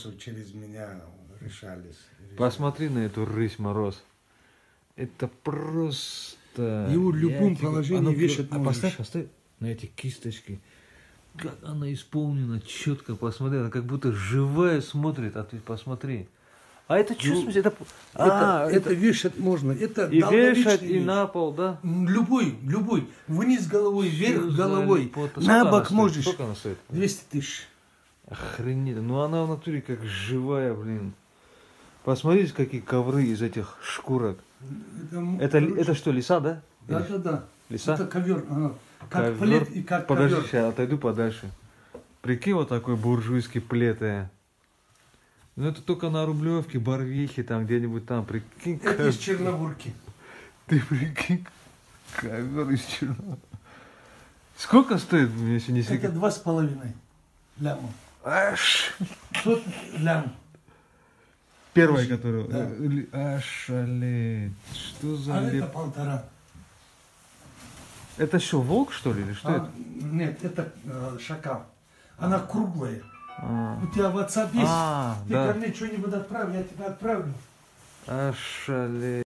вопросов через меня решались. Посмотри на эту рысь, Мороз. Это просто... Его в любом положении вешать можешь. Поставь на эти кисточки. Как она исполнена четко, посмотри. Она как будто живая смотрит, а ты посмотри. А это что, в смысле? Это вешать можно. Это и вешать, и вещь. на пол, да? Любой. Вниз головой, вверх Что за головой. лепота? На Сколько бок она можешь. Сколько она стоит? 200 тысяч. Охренеть. Ну она в натуре как живая, блин. Посмотрите, какие ковры из этих шкурок. Это что, лиса, да? Да. Лиса? Это ковер. Как Ковер. плед и как Подожди, ковер. сейчас отойду подальше. Прикинь, вот такой буржуйский плед. Ну это только на Рублевке, Барвихе, там где-нибудь там. Прикинь, Это из Черногорки. Ты прикинь, ковер из Черногорки. Сколько стоит, если не секрет? Это 2,5 ляма. Аж. Тут лям. Первая, которая... Да. Ошалеть. Что за Это 1,5. Это что, волк, что ли, или что это? Нет, это шакал. Она круглая. У тебя в WhatsApp есть? Ты да. ко мне что-нибудь отправь, я тебе отправлю. Ошалеть.